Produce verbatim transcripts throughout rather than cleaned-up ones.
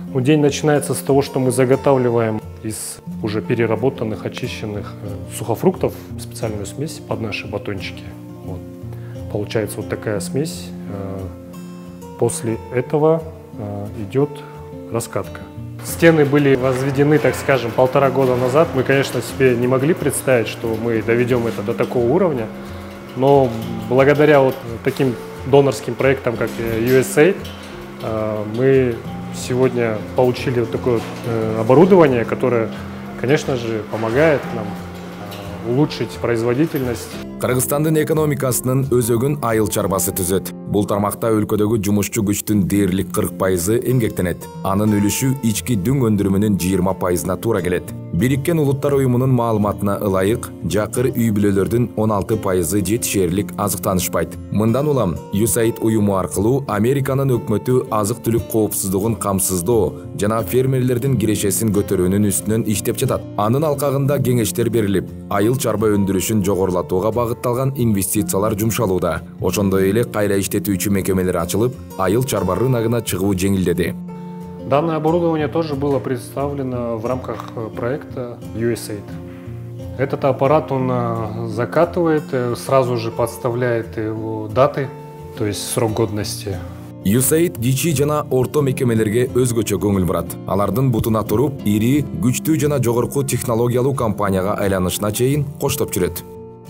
Ну, день начинается с того, что мы заготавливаем из уже переработанных, очищенных сухофруктов специальную смесь под наши батончики. Вот. Получается вот такая смесь. После этого идет раскатка. Стены были возведены, так скажем, полтора года назад. Мы, конечно, себе не могли представить, что мы доведем это до такого уровня. Но благодаря вот таким донорским проектам, как ю эс эй ай ди, мы сегодня получили вот такое оборудование, которое, конечно же, помогает нам улучшить производительность. Кыргызстандын экономикасынын өзөгүн айыл чарбасы түзөт. Бул тармакта өлкөдөгү жумушчу күчтүн дээрлик кырк пайызы эмгектенет. Анын үлүшү ички дүң өндүрүмүнүн жыйырма пайызына туура келет. Бириккен Улуттар уюмунун маалыматына ылайык, жакыр үй бүлөлөрдүн он алты пайызы жетишээрлик азыктанышпайт. Мындан улам ю эс эй ай ди уюму аркылуу Американын өкмөтү азык-түлүк коопсуздугун камсыздоо жана фермерлердин кирешесин көтөрүүнүн үстүнөн иштеп жатат. Анын алкагында кеңештер берилип, айыл чарба өндүрүшүн жогорулатууга багытталган инвестициялар жумшалууда. Ошондой эле кайра иштетүүчү мекемелер ачылып, айыл чарба рыногуна чыгуу жеңилдеди. Данное оборудование тоже было представлено в рамках проекта ю эс эй ай ди. Этот аппарат он закатывает, сразу же подставляет его даты, то есть срок годности. ю эс эй ай ди кичи жана орто мекемелерге өзгөчө көңүл бурат. Алардын бутуна туруп, ири, күчтүү жана жогорку технологиялуу компанияга айланышына чейин коштоп жүрөт.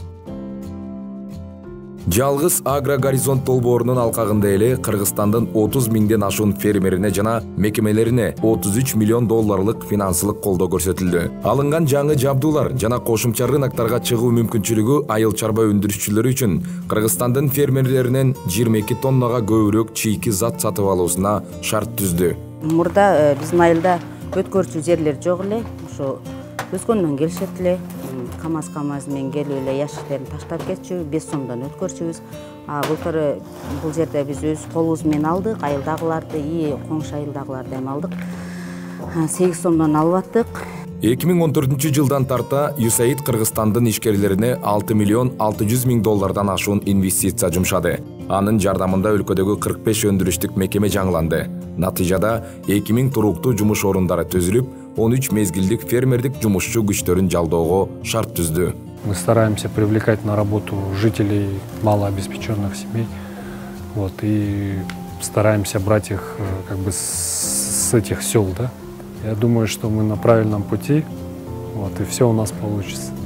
Жалгыз Агрогоризонт долбоорунун алкагында эле Кыргызстандын отуз миңден ашуун фермерине жана мекемелерине отуз үч миллион долларлык финансылык колдоо көрсөтүлдү. Алынган жаңы жабдуулар жана кошумча рыноктарга чыгуу мүмкүнчүлүгү айыл чарба өндүрүшчүлөрү үчүн Кыргызстандын фермерлеринен жыйырма эки тоннага көбүрөөк чийки зат сатып алуусуна шарт түздү. Мурда биздин айылда өткөрчү жерлер жок эле, ошо өскөндөн келишет эле. КамАЗ КамАЗ менен келип эле ящиктерин таштап кетчү, беш сомдон өткөрчүбүз. А былтыр бул жерде биз өз колубуз менен алдык, айылдагыларды, и коңшу айылдагыларды эми алдык. сегиз сомдон алып аттык. эки миң он төртүнчү жылдан тарта ю эс эй ай ди Кыргызстандын ишкерлерине алты миллион алты жүз миң доллардан ашуун инвестиция жумшады. Анын жардамында өлкөдөгү кырк беш өндүрүштүк мекеме жаңыланды. Натыйжада эки миң туруктуу жумуш орундары түзүлүп, он үч мезгилдик фермердик жумушчу күчтөрүн жалдоого шарт түздү. Мы стараемся привлекать на работу жителей малообеспеченных семей, вот, и стараемся брать их как бы с этих сел, да. Я думаю, что мы на правильном пути, вот, и все у нас получится.